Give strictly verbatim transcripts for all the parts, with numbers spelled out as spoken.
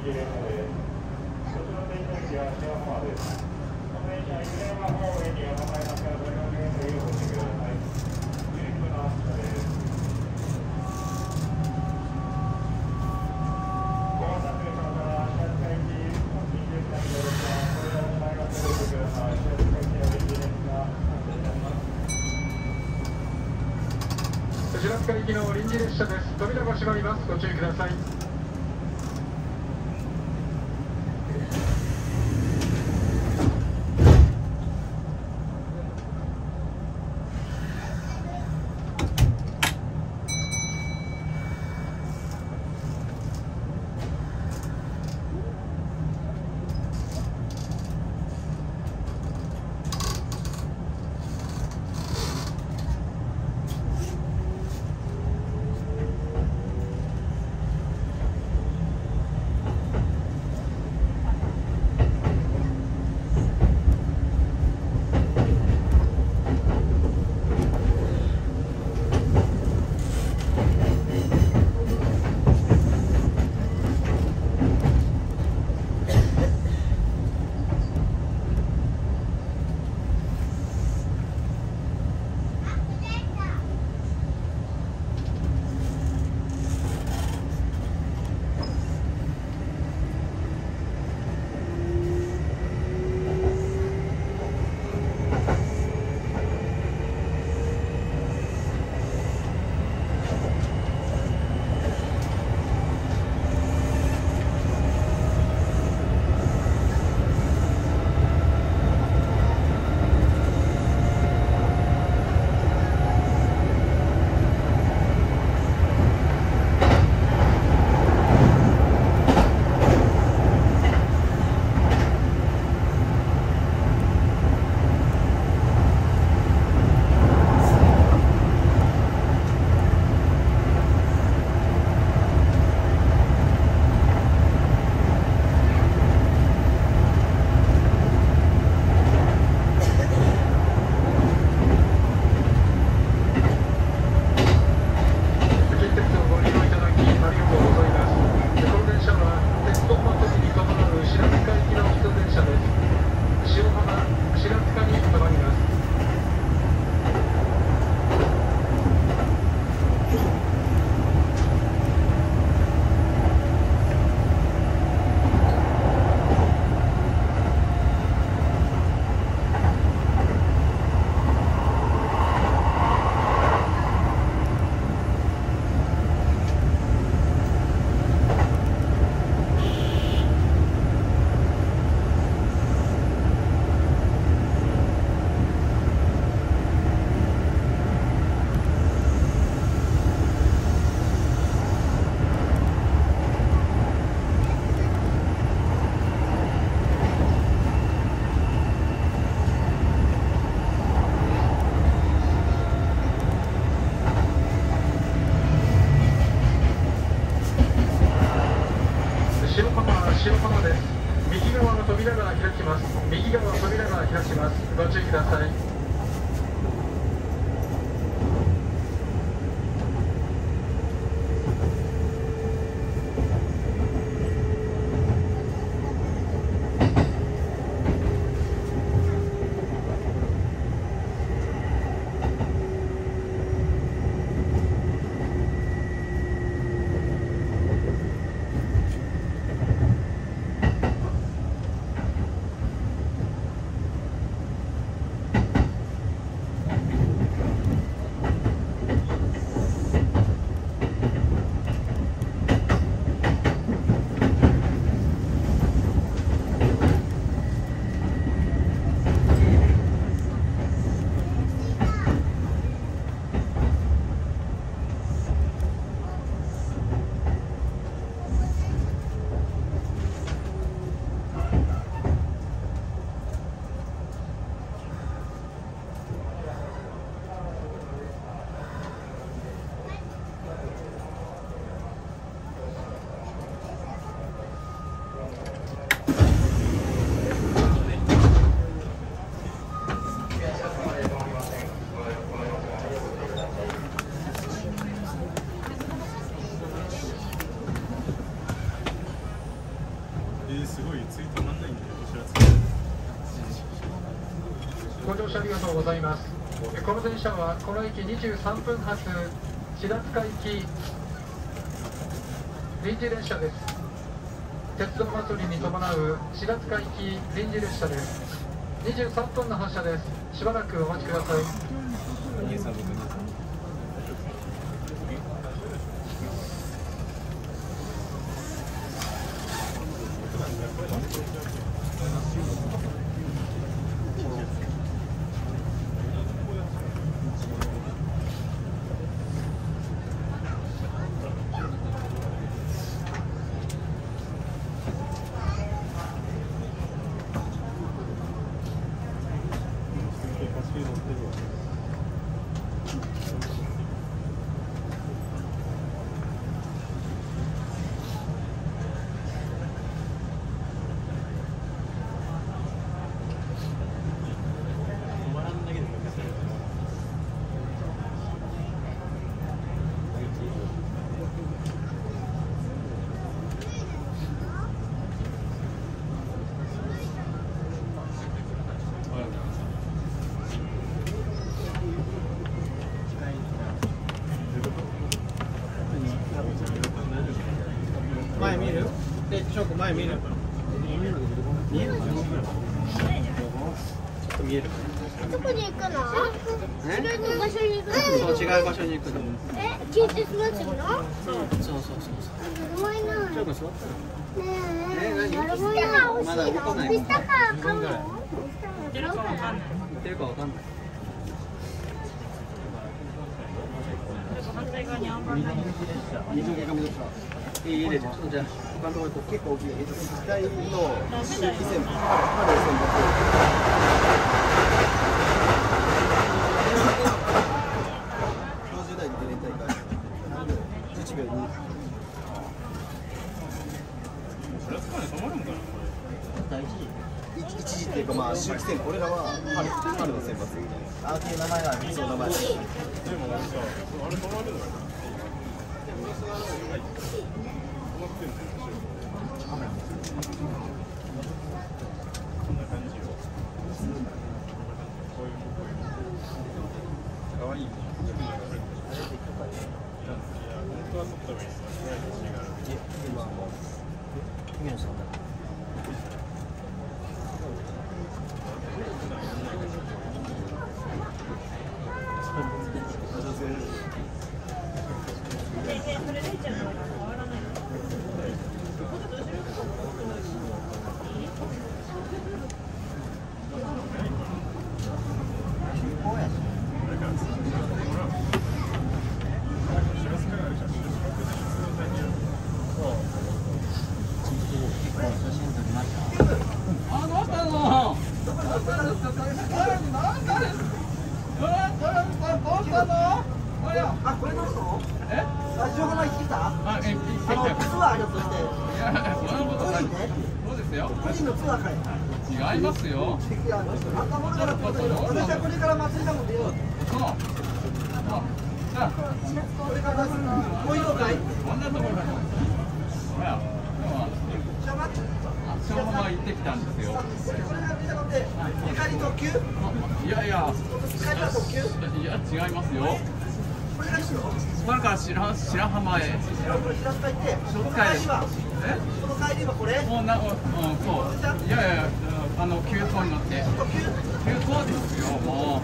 平塚行きの臨時列車です。扉が閉まります。ご注意ください。 乗車ありがとうございます。この電車はこの駅にじゅうさんぷん発白塚行き臨時列車です。鉄道祭りに伴う白塚行き臨時列車です。にじゅうさんぷんの発車です。しばらくお待ちください。 前見る？で、翔くん前見る？見える？ちょっと見える？ どこに行くの？ え？ 違う場所に行くの？ そう、違う場所に行くの。 え、近鉄祭りの？ そうそうそうそう。 誰もいない。 翔くん座ったねえ、 え、何？ 誰もいない。 まだ動かない。 ピスタカー買うの？ 行ってるかわかんない。行ってるかわかんない。 反対側にあんまりない。 いいいいですよ。じゃあ他のところと結構大きい。一回の以前春線標準台に出れたいからじゅういちびょうに。 それはつかね止まるんかな。 一時っていうかまあ周期線これらは春春の選抜。あっていう名前がある。そう名前。 でもさ、あれ止まるのよ。はい。止まってんだよ。こんな感じよ。こういう可愛い。いや、本当は撮った方がいいです。違う。 今もう君のさんだ。 それでいいじゃない。変わらない。 あ、これどうしたの？え？あ、情報が行ってきた？ あ、え、 あの、ツアーあるとして。 いや、そんなことない。そうですよ。 個人のツアーかい。 違いますよ。 いや、頭のからこれ私はこれから祭りだもんでよ。 そう。そう。じゃあ、 これからこういうのかい？ こんなところだよ。ほら、今日はじゃあ待って。 そのまま行ってきたんですよ。 これが見たので、光特急？ いやいや、 光は特急？ いや違いますよ。 これが一緒？ これから白白浜へ。 これ平塚行って、その帰りは？ え？ その帰りはこれ？ もうな、うん、そう。いやいやいや、あの急行に乗って。 特急？ 急行ですよ、もう。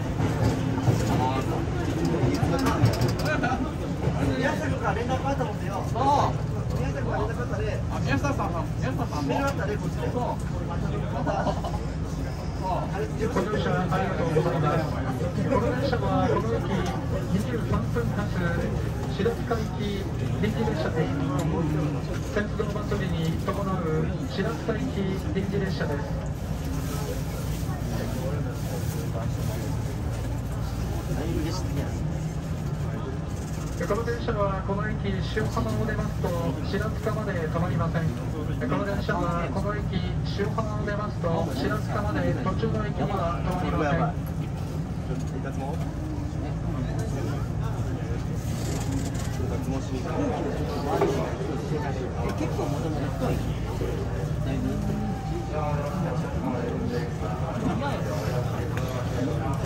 宮下君から連絡あったもんでよ。 そう。 宮下君から連絡あったで。 あ、宮下さんも、宮下さんも。 メールあったでこっちで。 そう。 また。 ご乗車ありがとうございます。この電車はこの駅にじゅうさんぷん発白塚行き臨時列車です。鉄道祭りに伴う白塚行き臨時列車です。この電車はこの駅塩浜を出ますと白塚まで止まりません。この電車はこの駅塩浜を出ますと白塚まで途中の駅には止まりません。 結構もともと太い。だいぶ。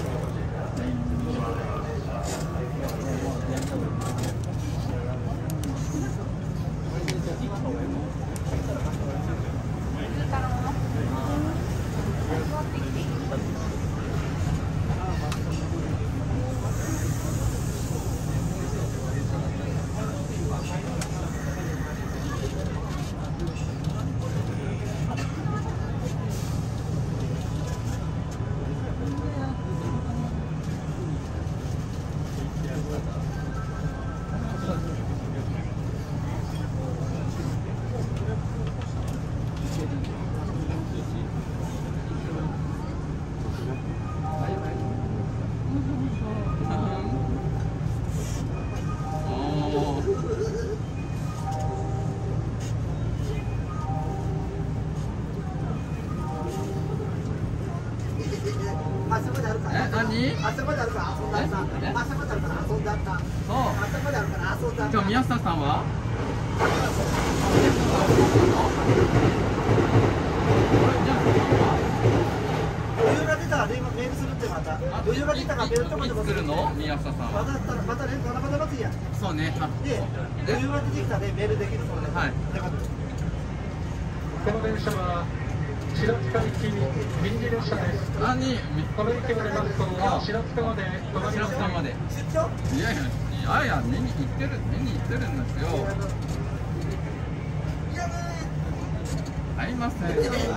何？ 朝まであるから遊んだった。朝まであるから遊んだった。 そう。 朝まであるから遊んだった。 今日宮下さんは？ 余裕が出たらメールするってまた。余裕が出たらメールとかでもするの？宮下さんは。 またったらまたね七夕祭りや。 そうね。 で余裕が出てきたらねメールできるそうで。 はい。 この電車は白塚行き臨時列車です。 何？ この駅を出ますと白塚まで止まり白ます。 塚まで。 出張？ いやいやいやいや見に行ってる見に行ってるんですよ。会いません。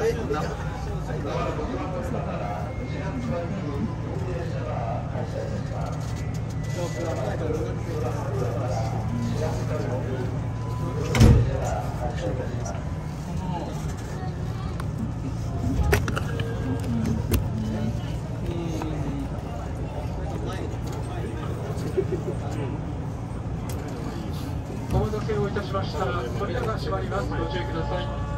お待たせをいたしました。扉が閉まります。ご注意ください。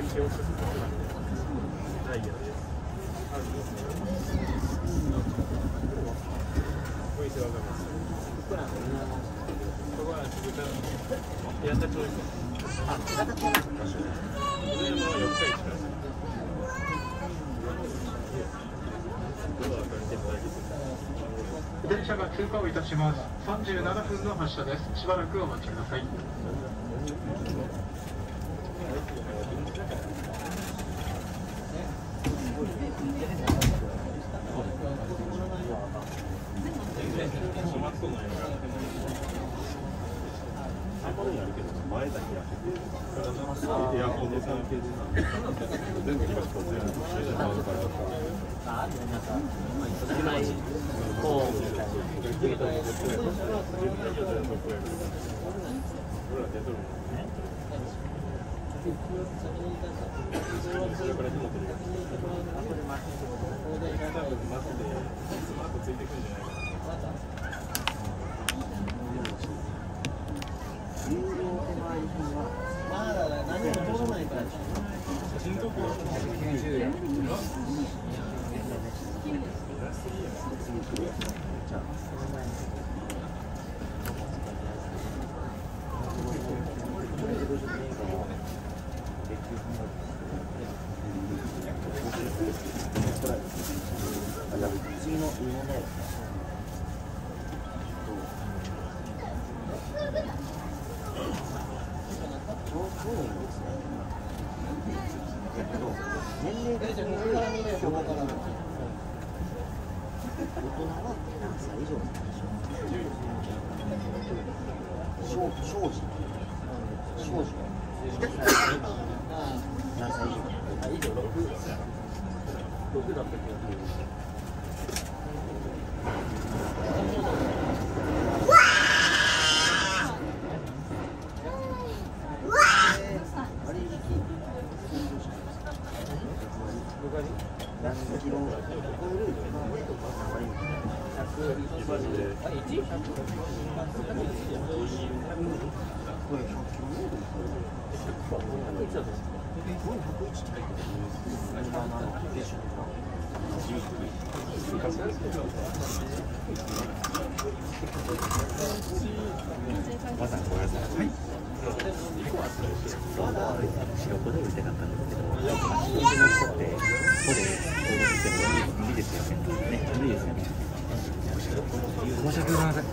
電車が通過をいたします。さんじゅうななふんの発車です。しばらくお待ちください。 まだ何も通らないからでしょ。 次の日本で年齢的に大人は何歳以上なんでしょう。少少児少児何歳以上以上ろくろくだったけど何キロ超えるこれひゃくキロメートルまさにごめんなさい。はい。仕事で売りたかったんですけど、足の人ってここで登録しても無理ですよね。ね、無理ですよね。申し訳ございません。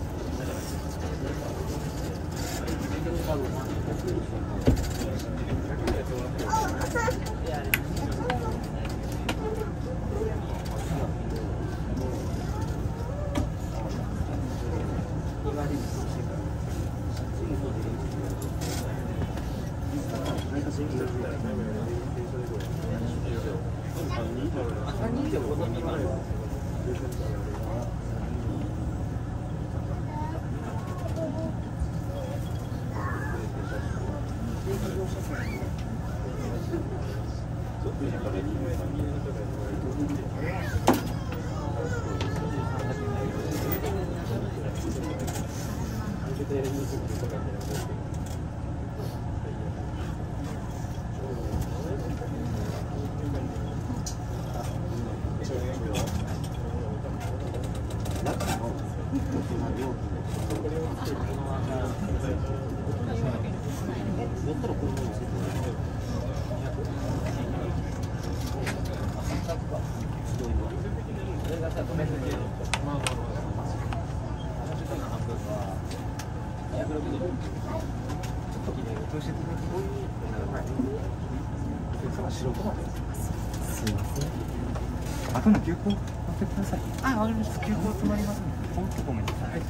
後の急行乗ってください。あ、わかりました。急行止まりますので、本当ごめんなさい。はい。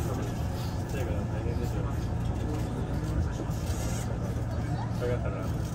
だから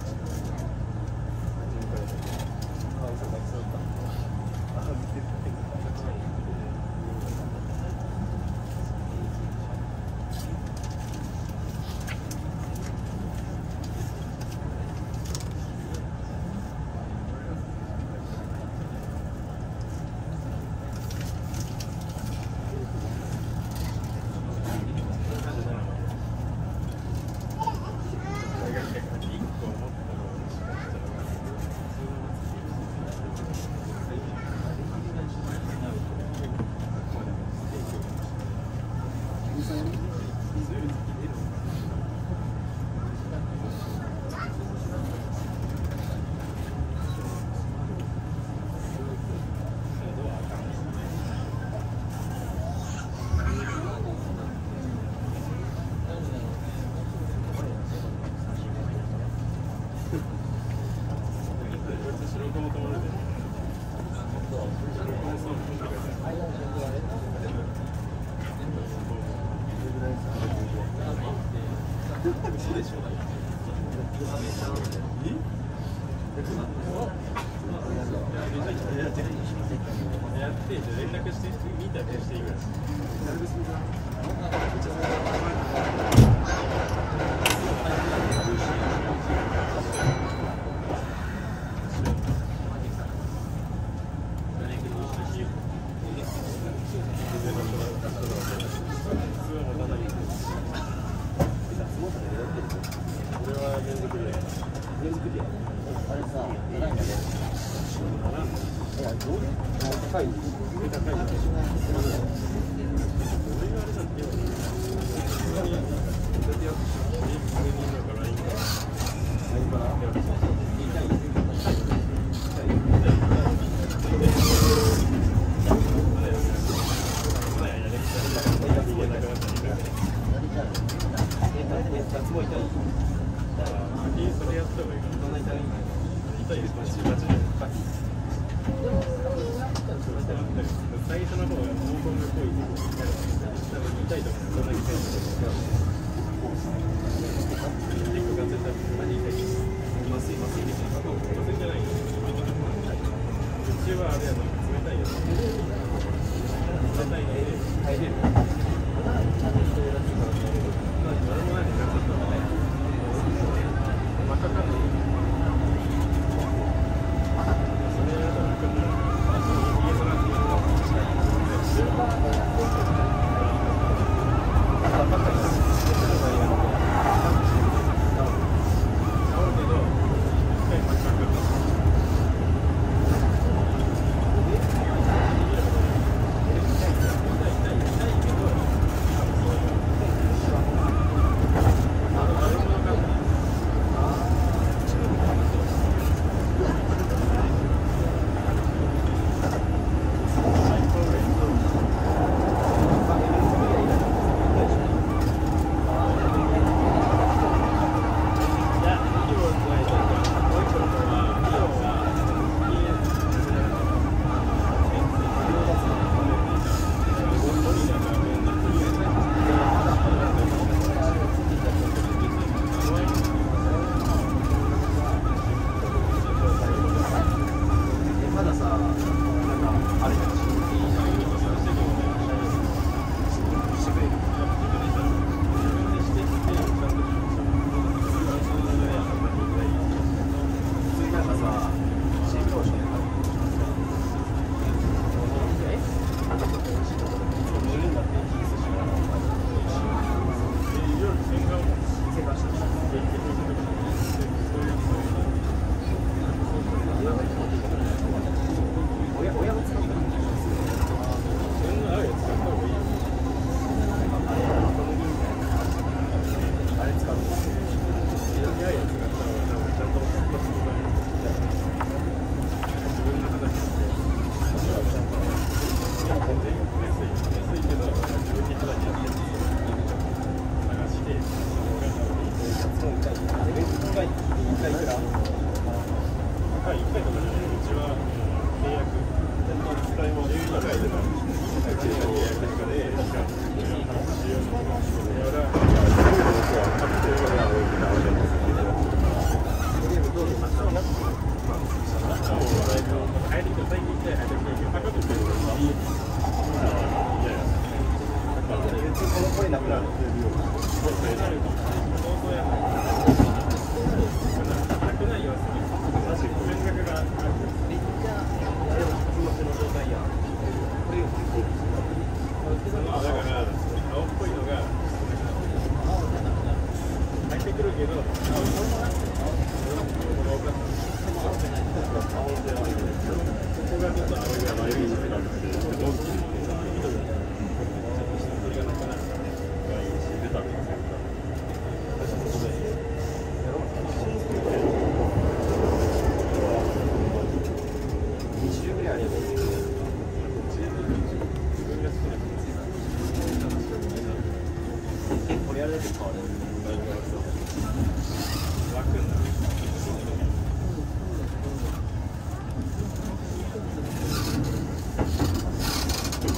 こ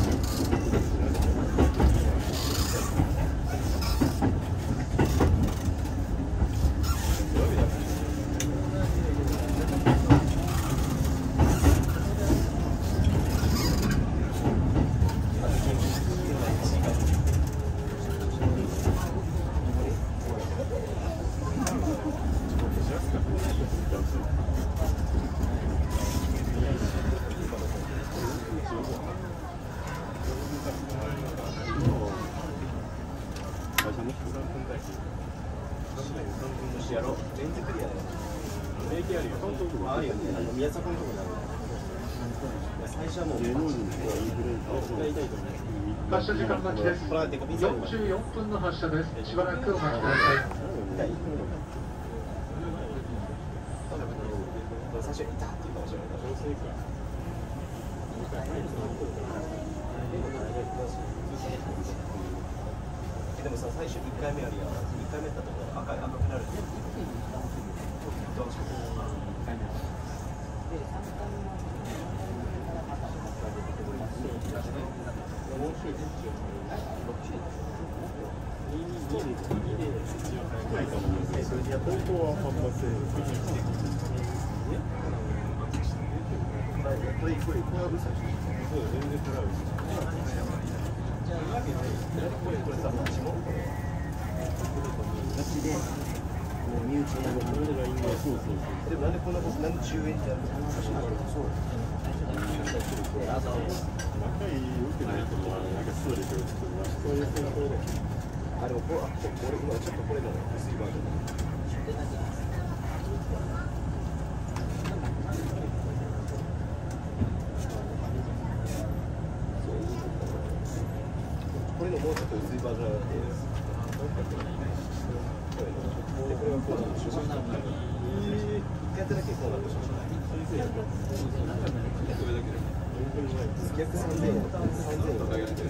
やろう。レンズクリアだよ。レンズあるよ。あるよね。あの宮迫のとこにある。最初はもう芸能人がインフルエンサーを使いたいと思う。 発車時間待ちです。よんじゅうよんぷんの発車です。しばらくお待ちください。 最初にいたっていうかもしれない。でもさ、最初いっかいめあるやん。いっかいめだったところ赤い赤くなる。どうしよう。でもなんでこんなことなんでじゅうえんってやるの？そう。あでもこれあこれ今ちょっとこれの薄いバージョン。これのもうちょっと薄いバージョンで。でこれはこうなんでしょう。一回やっただけこうなんでしょう。逆三千円、三千円とかやってる。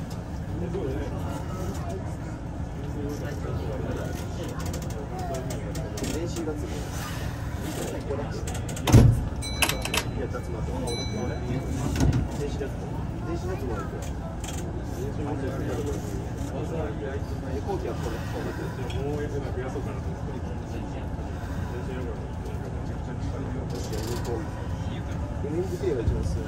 練習がつく。これ。いや、脱毛。練習だと。練習だともある。練習もやるけど。飛行機はこれ。もうやっぱ増やそうかなと思って。エムエムディー が一番する。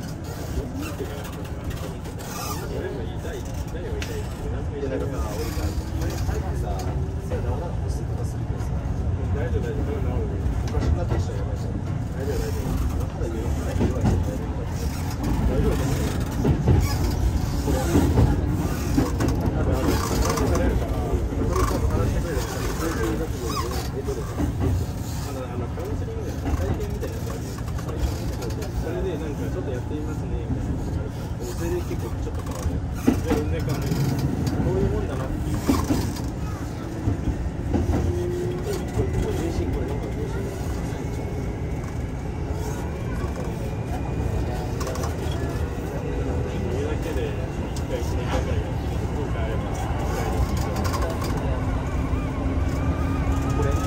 いやなんかさ、俺さ、最近さ、それ治らなくすることするけどさ、大丈夫大丈夫、昔になってきたらやばいじゃん。大丈夫大丈夫。まだ言うのかな、言うわけじゃないんだけど。大丈夫大丈夫。これ、多分あの、話されるから、これ多分話してくれるから、全然だと思うので、えっとですね、あの、カウンセリングで体験みたいなやつあるよ。それでなんかちょっとやってみますねみたいなことがあるから、それで結構ちょっと変わる。全然変わる。こういうもんだなっていう。これこれ全身これなんか全身。これだけで一回一年間ぐらいやってみてどうかあればこれ。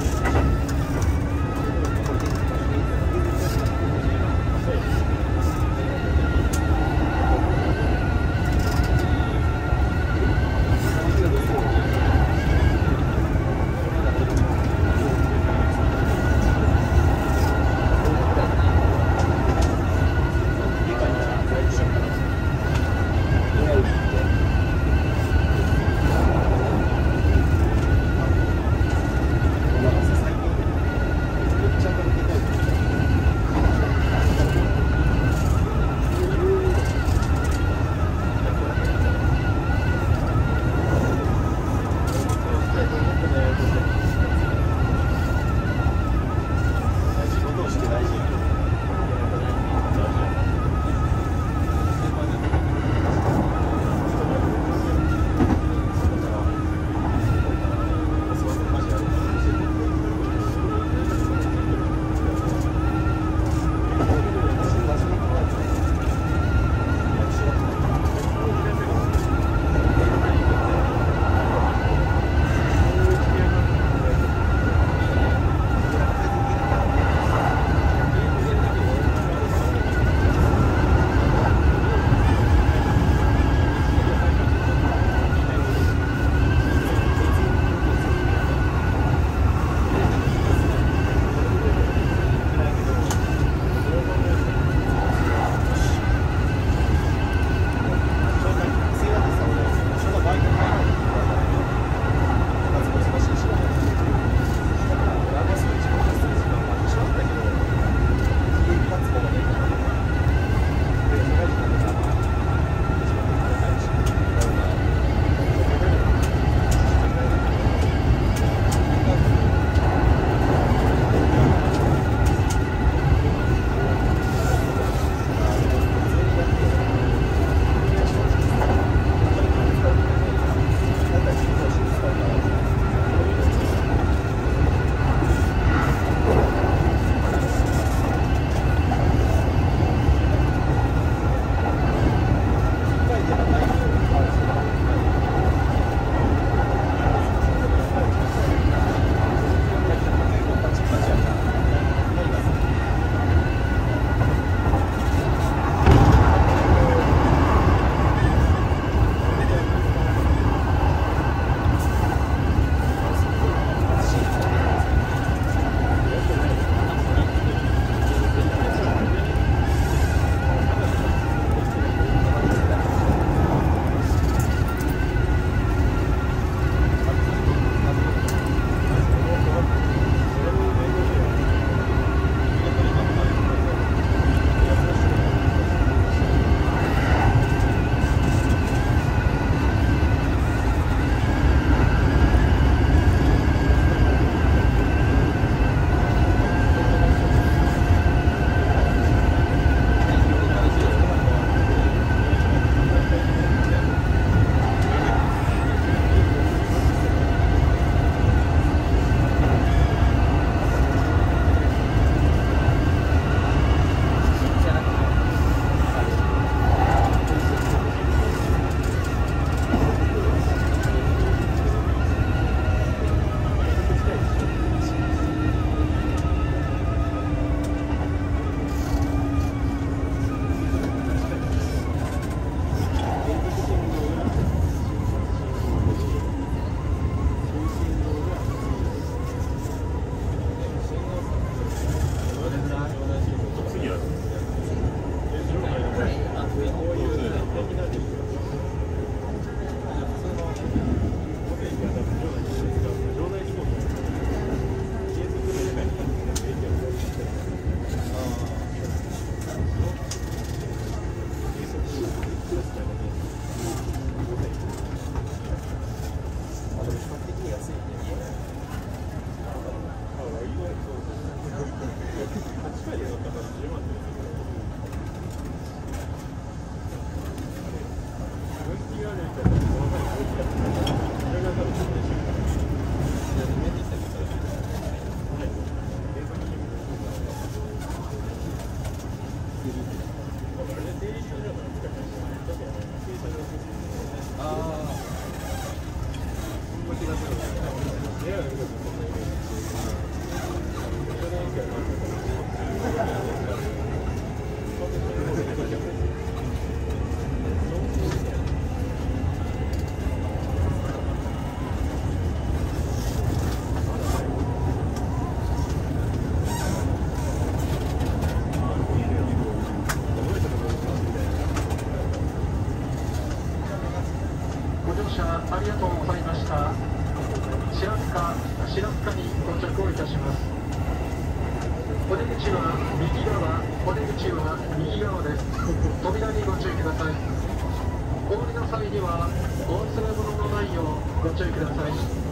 お出口は右側、お出口は右側です。扉にご注意ください。お降りの際にはお忘れ物のないようご注意ください。